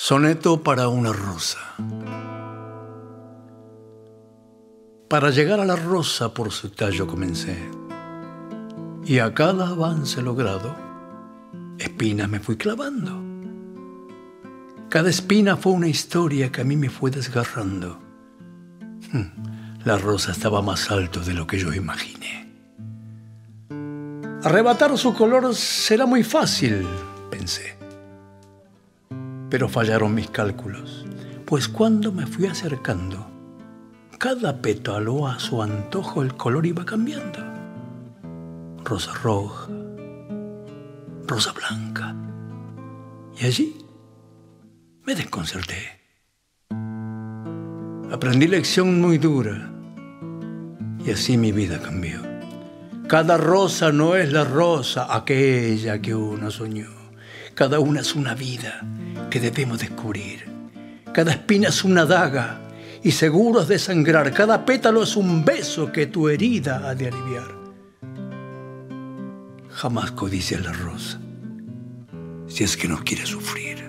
Soneto para una rosa. Para llegar a la rosa por su tallo comencé, y a cada avance logrado, espinas me fui clavando. Cada espina fue una historia que a mí me fue desgarrando. La rosa estaba más alto de lo que yo imaginé. Arrebatar su color será muy fácil, pensé. Pero fallaron mis cálculos, pues cuando me fui acercando, cada pétalo a su antojo el color iba cambiando. Rosa roja, rosa blanca. Y allí me desconcerté. Aprendí lección muy dura y así mi vida cambió. Cada rosa no es la rosa aquella que uno soñó. Cada una es una vida que debemos descubrir. Cada espina es una daga y seguros de sangrar. Cada pétalo es un beso que tu herida ha de aliviar. Jamás codicia la rosa si es que no quiere sufrir.